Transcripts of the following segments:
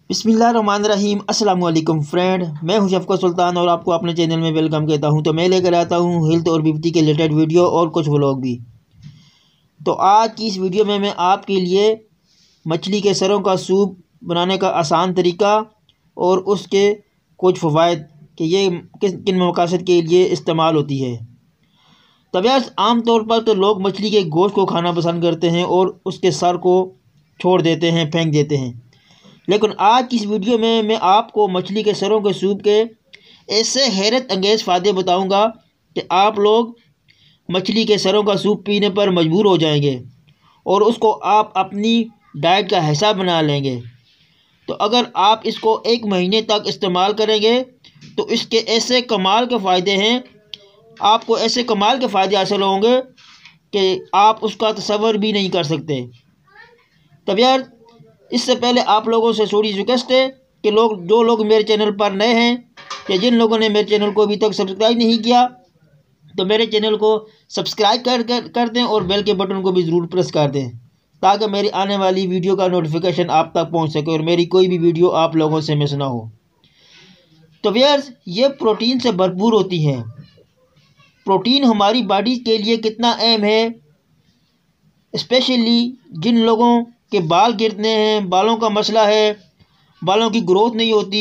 बिस्मिल्लाहिर्रहमानिर्रहीम। अस्सलाम वालेकुम फ्रेंड, मैं हूं शफ़क़त सुल्तान और आपको अपने चैनल में वेलकम कहता हूं। तो मैं लेकर आता हूं हेल्थ और ब्यूटी के रिलेटेड वीडियो और कुछ व्लॉग भी। तो आज की इस वीडियो में मैं आपके लिए मछली के सरों का सूप बनाने का आसान तरीका और उसके कुछ फ़वाइद कि ये किन किन मक़ासद के लिए इस्तेमाल होती है। तबीयत आम तौर पर तो लोग मछली के गोश्त को खाना पसंद करते हैं और उसके सर को छोड़ देते हैं, फेंक देते हैं। लेकिन आज की इस वीडियो में मैं आपको मछली के सरों के सूप के ऐसे हैरत अंगेज़ फ़ायदे बताऊंगा कि आप लोग मछली के सरों का सूप पीने पर मजबूर हो जाएंगे और उसको आप अपनी डाइट का हिस्सा बना लेंगे। तो अगर आप इसको 1 महीने तक इस्तेमाल करेंगे तो इसके ऐसे कमाल के फ़ायदे हैं, आपको ऐसे कमाल के फ़ायदे हासिल होंगे कि आप उसका तसव्वुर भी नहीं कर सकते। तब यार, इससे पहले आप लोगों से थोड़ी रिक्वेस्ट है कि जो लोग मेरे चैनल पर नए हैं या जिन लोगों ने मेरे चैनल को अभी तक सब्सक्राइब नहीं किया तो मेरे चैनल को सब्सक्राइब कर दें और बेल के बटन को भी ज़रूर प्रेस कर दें ताकि मेरी आने वाली वीडियो का नोटिफिकेशन आप तक पहुंच सके और मेरी कोई भी वीडियो आप लोगों से मिस ना हो। तो व्यूअर्स, ये प्रोटीन से भरपूर होती हैं। प्रोटीन हमारी बॉडी के लिए कितना अहम है, स्पेशली जिन लोगों के बाल गिरते हैं, बालों का मसला है, बालों की ग्रोथ नहीं होती।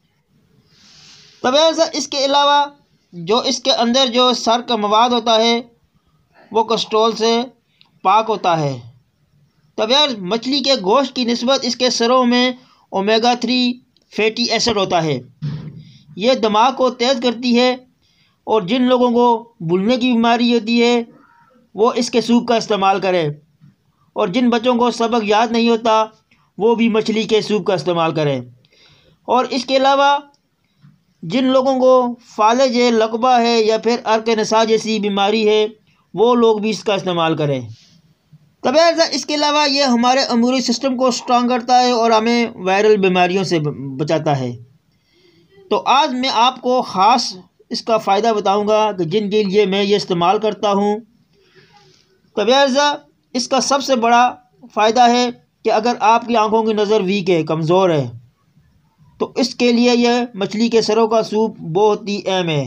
तब ऐसा इसके अलावा जो इसके अंदर जो सर का मवाद होता है वो कोलेस्ट्रॉल से पाक होता है। तब यार, मछली के गोश्त की निस्बत इसके सरों में ओमेगा 3 फैटी एसिड होता है। ये दिमाग को तेज़ करती है और जिन लोगों को भूलने की बीमारी होती है वो इसके सूप का इस्तेमाल करें और जिन बच्चों को सबक याद नहीं होता वो भी मछली के सूप का इस्तेमाल करें। और इसके अलावा जिन लोगों को फालज है, लकवा है या फिर अर्क नसा जैसी बीमारी है वो लोग भी इसका इस्तेमाल करें। तब ऐसा इसके अलावा ये हमारे इम्यून सिस्टम को स्ट्रॉन्ग करता है और हमें वायरल बीमारियों से बचाता है। तो आज मैं आपको ख़ास इसका फ़ायदा बताऊंगा कि जिनके लिए मैं ये इस्तेमाल करता हूँ। तब ऐसा इसका सबसे बड़ा फ़ायदा है कि अगर आपकी आंखों की नज़र वीक है, कमज़ोर है, तो इसके लिए यह मछली के सरों का सूप बहुत ही अहम है।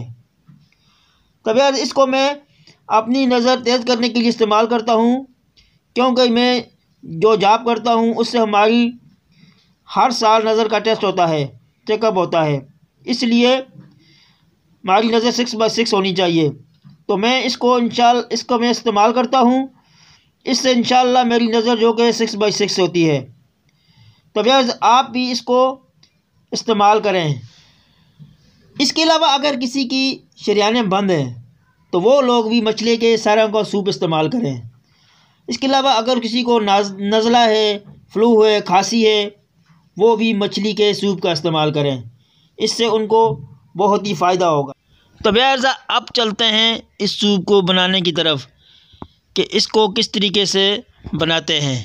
तब यार, इसको मैं अपनी नज़र तेज़ करने के लिए इस्तेमाल करता हूँ क्योंकि मैं जो जॉब करता हूँ उससे हमारी हर साल नज़र का टेस्ट होता है, चेकअप होता है, इसलिए हमारी नज़र 6/6 होनी चाहिए। तो मैं इसको मैं इस्तेमाल करता हूँ, इससे इंशाल्लाह मेरी नज़र जो कि 6/6 होती है। तो यार, आप भी इसको इस्तेमाल करें। इसके अलावा अगर किसी की शरीयानें बंद हैं तो वो लोग भी मछली के सरों का सूप इस्तेमाल करें। इसके अलावा अगर किसी को नज़ला है, फ्लू है, खांसी है, वो भी मछली के सूप का इस्तेमाल करें, इससे उनको बहुत ही फ़ायदा होगा। तो यार, अब चलते हैं इस सूप को बनाने की तरफ कि इसको किस तरीके से बनाते हैं।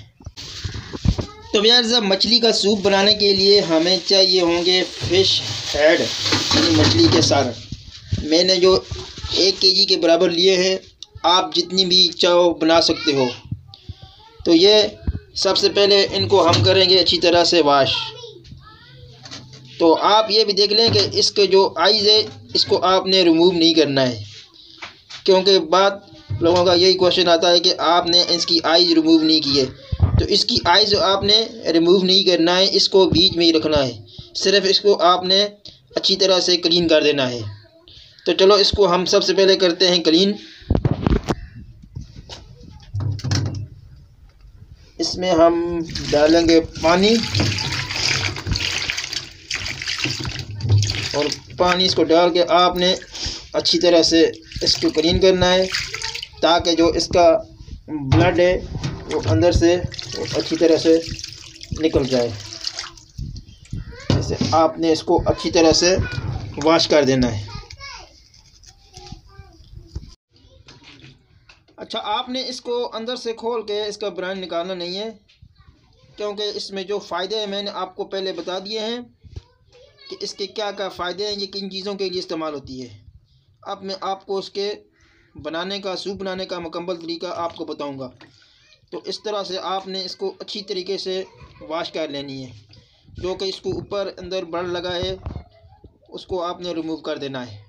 तो यार, जब मछली का सूप बनाने के लिए हमें चाहिए होंगे फ़िश हेड, यानी मछली के सर। मैंने जो 1 केजी के बराबर लिए हैं, आप जितनी भी चाहो बना सकते हो। तो ये सबसे पहले इनको हम करेंगे अच्छी तरह से वाश। तो आप ये भी देख लें कि इसके जो आइज़ है इसको आपने रिमूव नहीं करना है, क्योंकि बात लोगों का यही क्वेश्चन आता है कि आपने इसकी आइज़ रिमूव नहीं की है। तो इसकी आइज़ आपने रिमूव नहीं करना है, इसको बीच में ही रखना है। सिर्फ इसको आपने अच्छी तरह से क्लीन कर देना है। तो चलो इसको हम सबसे पहले करते हैं क्लीन। इसमें हम डालेंगे पानी और पानी इसको डाल के आपने अच्छी तरह से इसको क्लीन करना है ताकि जो इसका ब्लड है वो अंदर से वो अच्छी तरह से निकल जाए। जैसे आपने इसको अच्छी तरह से वॉश कर देना है। अच्छा, आपने इसको अंदर से खोल के इसका ब्रांड निकालना नहीं है, क्योंकि इसमें जो फ़ायदे हैं मैंने आपको पहले बता दिए हैं कि इसके क्या क्या फ़ायदे हैं, ये किन चीज़ों के लिए इस्तेमाल होती है। अब मैं आपको उसके बनाने का, सूप बनाने का मुकम्मल तरीका आपको बताऊंगा। तो इस तरह से आपने इसको अच्छी तरीके से वॉश कर लेनी है। जो कि इसको ऊपर अंदर बढ़ लगा है, उसको आपने रिमूव कर देना है।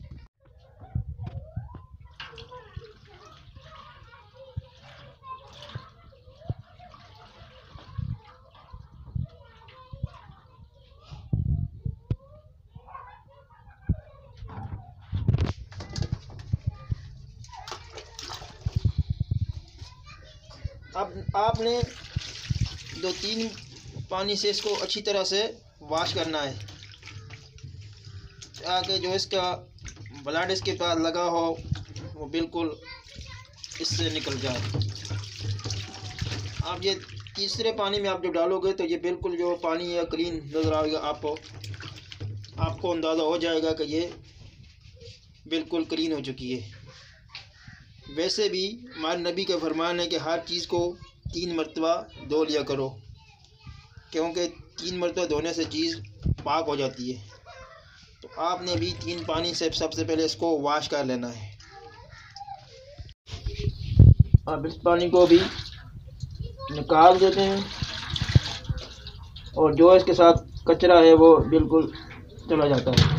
अब आपने 2-3 पानी से इसको अच्छी तरह से वॉश करना है, ताकि जो इसका ब्लड इसके पास लगा हो वो बिल्कुल इससे निकल जाए। आप ये तीसरे पानी में आप जब डालोगे तो ये बिल्कुल जो पानी है क्लीन नज़र आएगा। आपको अंदाज़ा हो जाएगा कि ये बिल्कुल क्लीन हो चुकी है। वैसे भी हमारे नबी का फरमान है कि हर चीज़ को 3 मरतबा धो लिया करो, क्योंकि 3 मरतबा धोने से चीज़ पाक हो जाती है। तो आपने भी 3 पानी से सबसे पहले इसको वॉश कर लेना है। अब इस पानी को भी निकाल देते हैं और जो इसके साथ कचरा है वो बिल्कुल चला जाता है।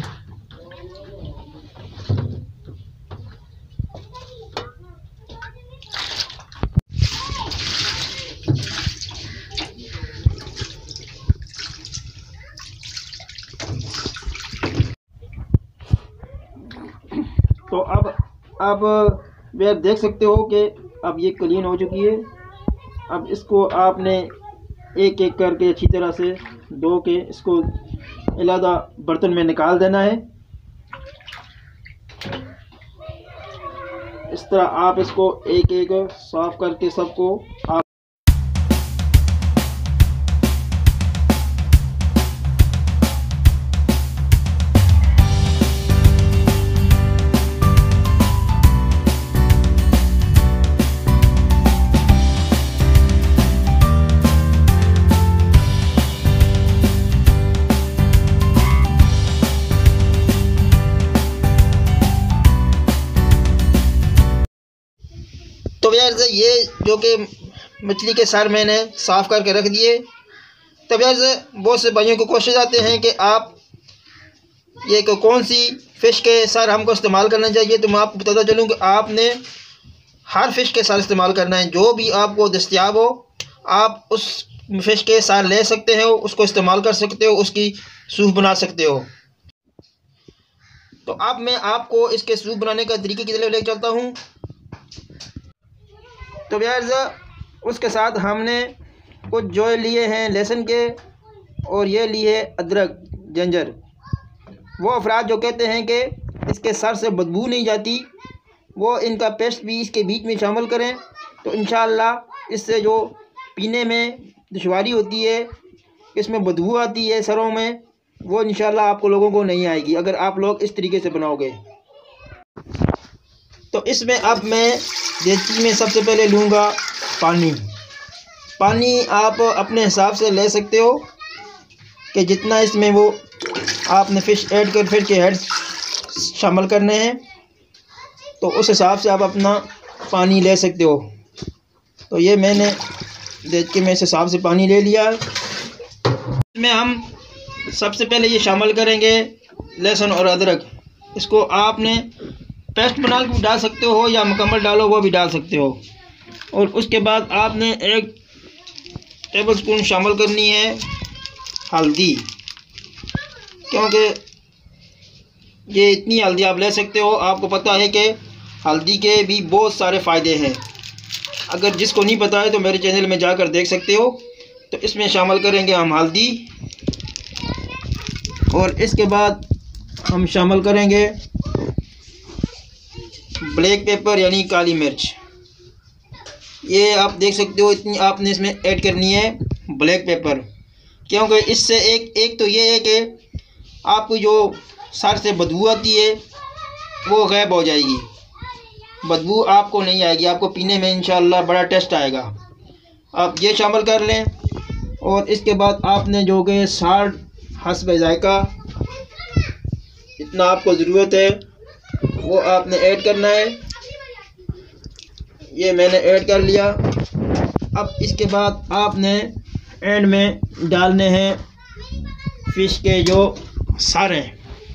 तो अब वे देख सकते हो कि अब ये क्लीन हो चुकी है। अब इसको आपने एक एक करके अच्छी तरह से धो के इसको अलग बर्तन में निकाल देना है। इस तरह आप इसको एक एक साफ करके सबको आप तो यार ये जो कि मछली के सर मैंने साफ़ करके रख दिए। तब यार बहुत से भाइयों को क्वेश्चन आते हैं कि आप ये कौन सी फ़िश के सर हमको इस्तेमाल करना चाहिए। तो मैं आपको बताता चलूँ कि आपने हर फ़िश के सर इस्तेमाल करना है। जो भी आपको दस्तयाब हो आप उस फ़िश के सर ले सकते हो, उसको इस्तेमाल कर सकते हो, उसकी सूप बना सकते हो। तो अब मैं आपको इसके सूप बनाने का तरीके की तरफ लेकर चलता हूँ। तो यार उसके साथ हमने कुछ जो लिए हैं लहसुन के और ये लिए अदरक जिंजर। वो अफराद जो कहते हैं कि इसके सर से बदबू नहीं जाती, वो इनका पेस्ट भी इसके बीच में शामिल करें। तो इंशाअल्लाह इससे जो पीने में दुश्वारी होती है, इसमें बदबू आती है सरों में, वो इंशाअल्लाह आपको लोगों को नहीं आएगी अगर आप लोग इस तरीके से बनाओगे। तो इसमें अब मैं देसी में सबसे पहले लूँगा पानी आप अपने हिसाब से ले सकते हो कि जितना इसमें वो आपने फ़िश ऐड कर फिर के हेड शामिल करने हैं, तो उस हिसाब से आप अपना पानी ले सकते हो। तो ये मैंने देख के मैं इस हिसाब से पानी ले लिया। इसमें हम सबसे पहले ये शामिल करेंगे लहसुन और अदरक। इसको आपने पेस्ट बना के भी डाल सकते हो या मुकम्मल डालो वो भी डाल सकते हो। और उसके बाद आपने 1 टेबलस्पून शामिल करनी है हल्दी, क्योंकि ये इतनी हल्दी आप ले सकते हो। आपको पता है कि हल्दी के भी बहुत सारे फ़ायदे हैं। अगर जिसको नहीं पता है तो मेरे चैनल में जाकर देख सकते हो। तो इसमें शामिल करेंगे हम हल्दी और इसके बाद हम शामिल करेंगे ब्लैक पेपर यानी काली मिर्च। ये आप देख सकते हो इतनी आपने इसमें ऐड करनी है ब्लैक पेपर, क्योंकि इससे एक तो ये है कि आपको जो सर से बदबू आती है वो गायब हो जाएगी। बदबू आपको नहीं आएगी, आपको पीने में इंशाअल्लाह बड़ा टेस्ट आएगा। आप ये शामिल कर लें और इसके बाद आपने जो कि साल्ट हस्ब जायका इतना आपको ज़रूरत है वो आपने ऐड करना है। ये मैंने ऐड कर लिया। अब इसके बाद आपने एंड में डालने हैं फ़िश के जो सर हैं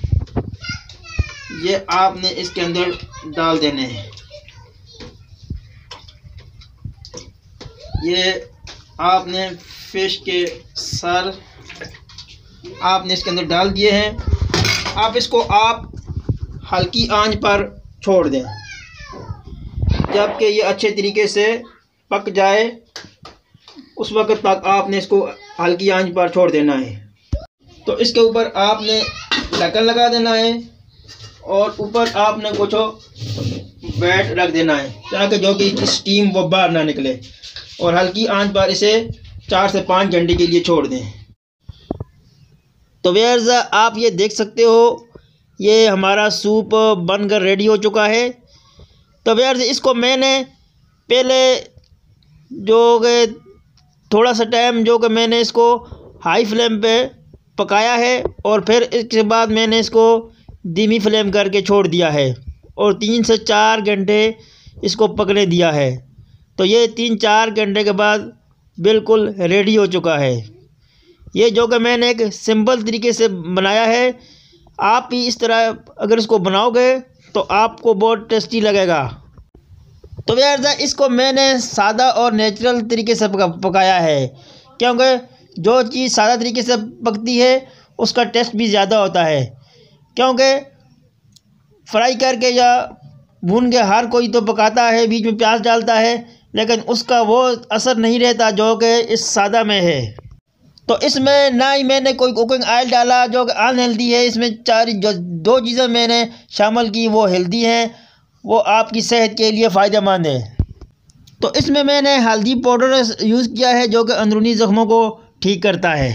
ये आपने इसके अंदर डाल देने हैं। ये आपने फ़िश के सर आपने इसके अंदर डाल दिए हैं। आप इसको आप हल्की आंच पर छोड़ दें जबकि ये अच्छे तरीके से पक जाए, उस वक्त तक आपने इसको हल्की आंच पर छोड़ देना है। तो इसके ऊपर आपने ढक्कन लगा देना है और ऊपर आपने कुछ वेट रख देना है ताकि जो कि स्टीम वो बाहर ना निकले, और हल्की आंच पर इसे 4 से 5 घंटे के लिए छोड़ दें। तो व्यूअर्स आप ये देख सकते हो ये हमारा सूप बनकर रेडी हो चुका है। तो व्यूअर्स इसको मैंने पहले जो कि थोड़ा सा टाइम जो कि मैंने इसको हाई फ्लेम पे पकाया है और फिर इसके बाद मैंने इसको धीमी फ्लेम करके छोड़ दिया है और 3 से 4 घंटे इसको पकने दिया है। तो ये 3-4 घंटे के बाद बिल्कुल रेडी हो चुका है। ये जो कि मैंने एक सिंपल तरीके से बनाया है, आप भी इस तरह अगर इसको बनाओगे तो आपको बहुत टेस्टी लगेगा। तो यार इसको मैंने सादा और नेचुरल तरीके से पकाया है, क्योंकि जो चीज़ सादा तरीके से पकती है उसका टेस्ट भी ज़्यादा होता है। क्योंकि फ्राई करके या भून के हर कोई तो पकाता है, बीच में प्याज डालता है, लेकिन उसका वो असर नहीं रहता जो कि इस सादा में है। तो इसमें ना ही मैंने कोई कुकिंग ऑयल डाला जो कि अनहेल्दी है। इसमें जो 2 चीज़ें मैंने शामिल की वो हेल्दी हैं, वो आपकी सेहत के लिए फ़ायदेमंद है। तो इसमें मैंने हल्दी पाउडर यूज़ किया है जो कि अंदरूनी ज़ख्मों को ठीक करता है।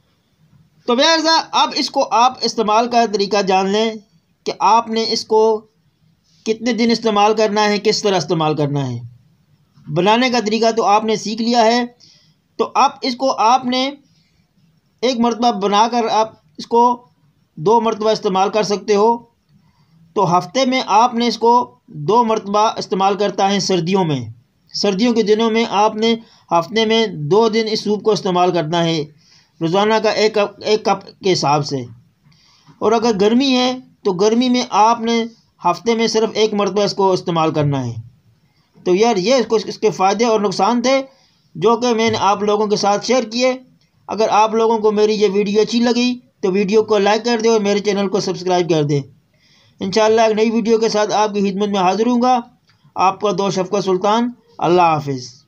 तो भैया अब इसको आप इस्तेमाल का तरीका जान लें कि आपने इसको कितने दिन इस्तेमाल करना है, किस तरह इस्तेमाल करना है। बनाने का तरीका तो आपने सीख लिया है। तो अब इसको आपने एक मरतबा बनाकर आप इसको 2 मरतबा इस्तेमाल कर सकते हो। तो हफ्ते में आपने इसको 2 मरतबा इस्तेमाल करता है। सर्दियों के दिनों में आपने हफ्ते में 2 दिन इस सूप को इस्तेमाल करना है, रोज़ाना का 1 कप के हिसाब से। और अगर गर्मी है तो गर्मी में आपने हफ्ते में सिर्फ 1 मरतबा इसको इस्तेमाल करना है। तो यार ये इसके फ़ायदे और नुकसान थे जो कि मैंने आप लोगों के साथ शेयर किए। अगर आप लोगों को मेरी ये वीडियो अच्छी लगी तो वीडियो को लाइक कर दें और मेरे चैनल को सब्सक्राइब कर दें। इंशाअल्लाह एक नई वीडियो के साथ आपकी खिदमत में हाज़िर हूँगा। आपका दोस्त शफ़क़त सुल्तान। अल्लाह हाफ़िज़।